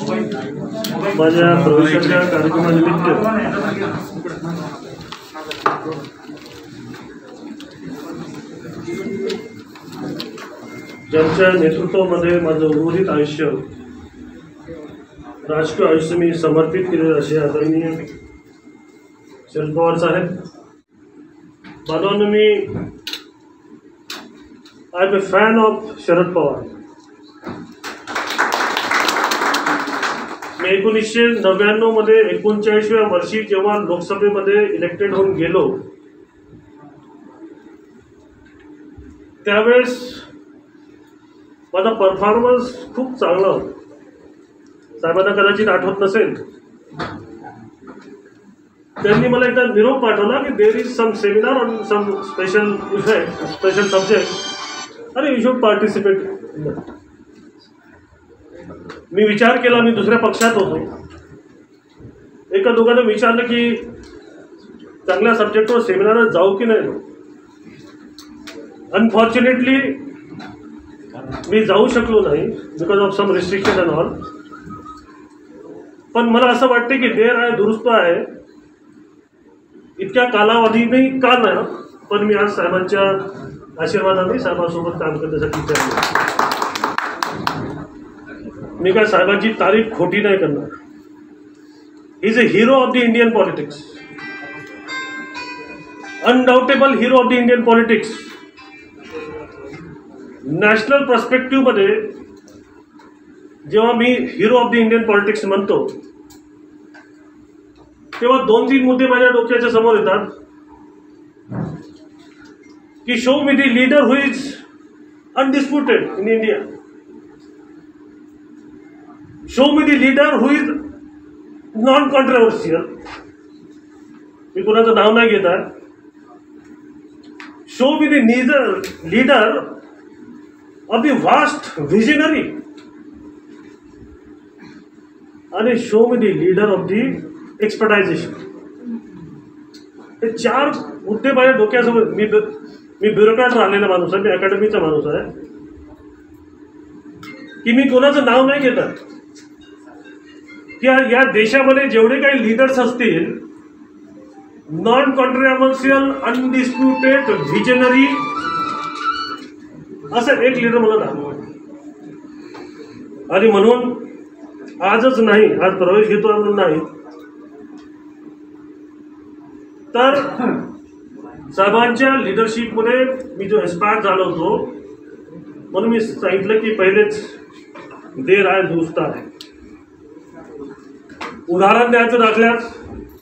माझ्या प्रवेशाच्या कार्यक्रमानिमित्त ज्यांच्या नेतृत्वामध्ये माझं उर्वरित आयुष्य राजकीय आयुष्य मी समर्पित केले असे आदरणीय शरद पवार साहेब. बांधवांनो, मी I am a fan of Sharad Pawar. मी 1999 मध्ये 39व्या वर्षी जेव्हा लोकसभेमध्ये इलेक्टेड होऊन गेलो त्यावेळेस माझा परफॉर्मन्स खूप चांगला होता. साहेबांना कदाचित आठवत नसेल, त्यांनी मला एकदा निरोप पाठवला की there is some seminar on some special subject आणि यू शुड पार्टिसिपेट. मी विचार केला, मी दुसऱ्या पक्षात होतो. एका दोघांना विचारलं की चांगल्या सब्जेक्टवर सेमिनारला जाऊ की नाही. अनफॉर्च्युनेटली मी जाऊ शकलो नाही because of some restriction and all. पण मला असं वाटते की देर आहे दुरुस्त आहे. इतक्या कालावधीने का नाही, पण मी आज साहेबांच्या आशीर्वादाने साहेबांसोबत काम करण्यासाठी तयार. मी काय साहेबांची तारीफ खोटी नाही करणार. Is a hero of the Indian politics, undoubtable hero of the Indian politics. National पर्स्पेक्टिव्हमध्ये जेव्हा मी hero of the Indian politics म्हणतो तेव्हा 2-3 मुद्दे माझ्या डोक्याच्या समोर येतात की show me the leader who is undisputed in India. Show me the leader who is non controversial. मी कोणाचं नाव नाही घेत आहे. Show me the leader of the vast visionary आणि show me the leader of the expertisation. हे 4 मुद्दे माझ्या डोक्यासमोर. मी ब्युरोक्रॅट राहिलेला माणूस आहे, मी अकॅडमीचा माणूस आहे की मी कोणाचं नाव नाही घेत आहे की या देशामध्ये जेवढे काही लीडर्स असतील, नॉन कॉन्ट्रोवर्शियल, अनडिस्प्युटेड, व्हिजनरी, असं एक लीडर मला दाखवा. आणि म्हणून आजच नाही, आज प्रवेश घेतो म्हणून नाही, तर साहेबांच्या लिडरशिपमध्ये मी जो इन्स्पायर झालो होतो म्हणून मी सांगितलं की पहिलेच देर आहे दुरुस्त आहे. उदाहरण द्यायचं दाखल्यास,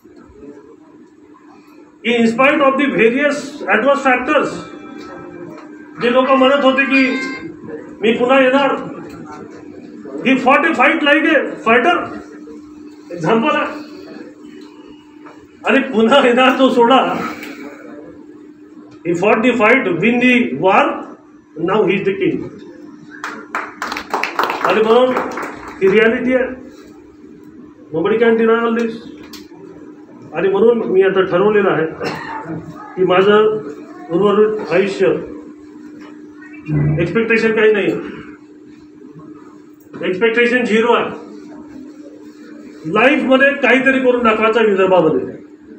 in spite of the various adverse factors, जे लोक म्हणत होते की मी पुन्हा येणार, he fought a fight like a fighter, example आहे. आणि पुन्हा येणार तो सोडा, he fought the fight, win the war, now he is the king. आणि म्हणून ही रियालिटी आहे. Nobody can deny all this. आणि म्हणून मी आता ठरवलेलं आहे की माझं उर्वरित आयुष्य एक्सपेक्टेशन काही नाही, एक्सपेक्टेशन 0 आहे. लाईफमध्ये काहीतरी करून दाखवायचा विदर्भामध्ये.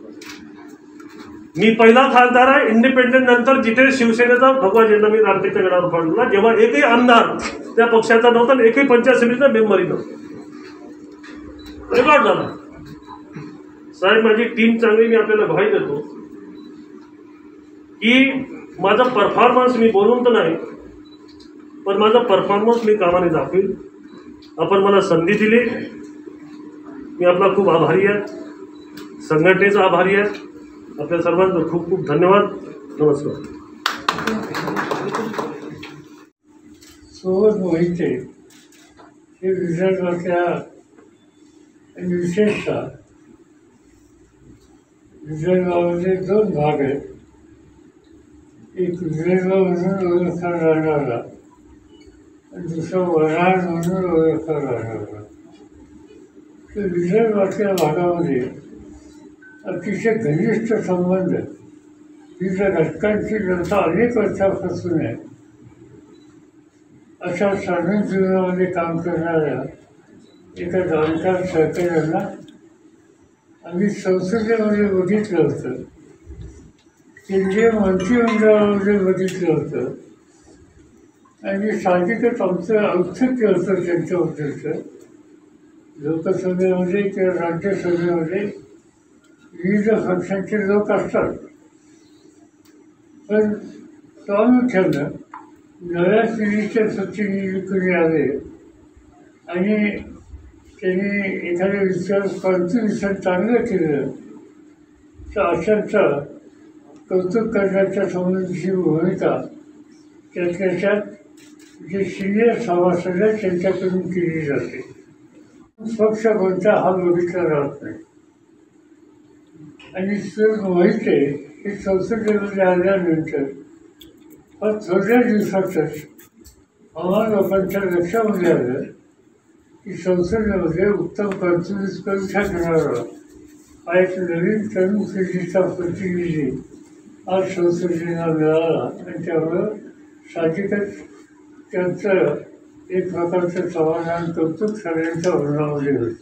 मी पहिला खासदार आहे इंडिपेंडंट नंतर जिथे शिवसेनेचा भगवा झेंडा मी रामटेकच्या गडावर फाडला, जेव्हा एकही आमदार त्या पक्षाचा नव्हता आणि एकही पंचायत समितीचा मेंबरही नव्हता. रेकॉर्ड झाला. साहेब, माझी टीम चांगली, मी आपल्याला ग्वाही देतो की माझा परफॉर्मन्स, मी बोलून तर नाही पण माझा परफॉर्मन्स मी कामाने दाखवेल. आपण मला संधी दिली, मी आपला खूप आभारी आहे, संघटनेचा आभारी आहे. आपल्या सर्वांचं खूप खूप धन्यवाद. नमस्कार. सोबत मोहिते हे विदर्भाच्या विशेषतः विदर्भामध्ये 2 भाग आहेत. एक विदर्भामधून ओळखला जाणारा आणि दुसरा वराड म्हणून ओळखला जाणारा. तर विदर्भाच्या भागामध्ये अतिशय घनिष्ठ संबंध विविध घटकांची जनता अनेक वर्षापासून आहे. अशा साधन जीवनामध्ये काम करणाऱ्या एका जाणकार सहकार्याला आम्ही संसदेमध्ये बघितलं होतं, केंद्रीय मंत्रिमंडळामध्ये बघितलं होतं आणि साहजिकच आमचं औत्सुक्य होतं त्यांच्याबद्दलचं. लोकसभेमध्ये किंवा राज्यसभेमध्ये विविध पक्षांचे लोक असतात, पण प्रामुख्यानं नव्या पिढीचे प्रतिनिधी कोणी आले आणि त्यांनी एखाद्या विषयावर कॉन्ट्रिब्युशन चांगलं केलं तर अशांचं कौतुक करण्याच्या संबंधीची भूमिका त्यात जे सिनियर सभासद आहेत त्यांच्याकडून केली जाते. पक्ष कोणता हा बघितला जात नाही. आणि सर मोहिते हे संसदेमध्ये आल्यानंतर थोड्या दिवसातच आम्हाला लोकांच्या लक्षामध्ये आलं की संसदेमध्ये उत्तम कॉन्ट्रिब्यूट करू शकणारा हा एक नवीन तरुण पिढीचा प्रतिनिधी आज संसदेला मिळाला आणि त्यामुळं साहजिकच त्यांचं एक प्रकारचं समाधान कौतुक सगळ्यांच्या वर्णामध्ये होते.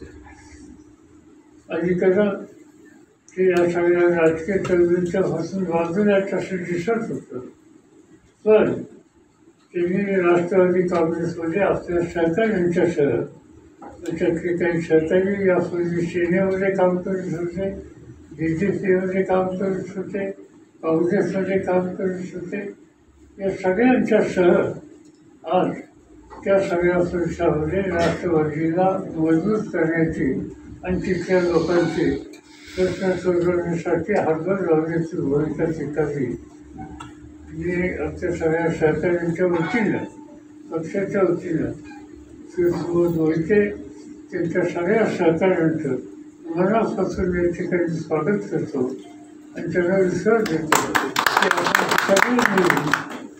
आणि कसं ते या सगळ्या राजकीय चळवळीच्यापासून बाजूला तसं दिसत होतं, पण त्यांनी राष्ट्रवादी काँग्रेसमध्ये आपल्या सहकाऱ्यांच्यासह त्याच्यातले काही सहकारी यापूर्वी सेनेमध्ये काम करत होते, BJPमध्ये काम करत होते, काँग्रेसमध्ये काम करत होते, या सगळ्यांच्यासह आज त्या सगळ्या पक्षामध्ये राष्ट्रवादीला मजबूत करण्याची आणि तिथल्या लोकांचे प्रश्न सोडवण्यासाठी हातभार लावण्याची भूमिका स्वीकारली. जी आमच्या सगळ्या सहकाऱ्यांच्या वतीनं, पक्षाच्या वतीनं श्री मोहिते त्यांच्या सगळ्या सहकाऱ्यांचं मनापासून या ठिकाणी स्वागत करतो आणि त्यांना विश्वास देतो की आपण सगळे मिळून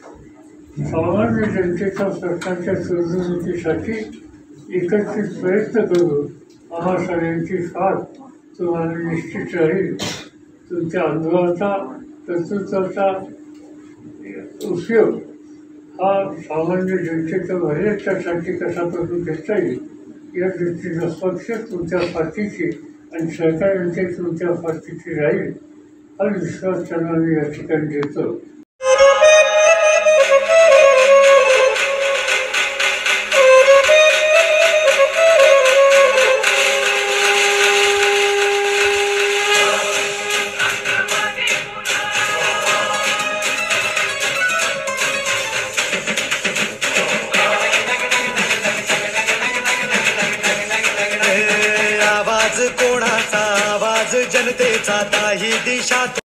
सामान्य जनतेच्या प्रश्नांच्या सोडवणुकीसाठी एकत्रित प्रयत्न करू. आम्हा सगळ्यांची साथ तुम्हाला निश्चित राहील. तुमच्या अनुभवाचा, कर्तृत्वाचा उपयोग हा सामान्य जनतेच्या भल्याच्यासाठी कसा करून घेता येईल या दृष्टीनं पक्ष तुमच्या पाठीशी आणि सहकार्यांचे तुमच्या पाठीशी राहील हा विश्वास त्यांना मी या ठिकाणी देतो. कोणाचा आवाज जनतेचा ताही दिशा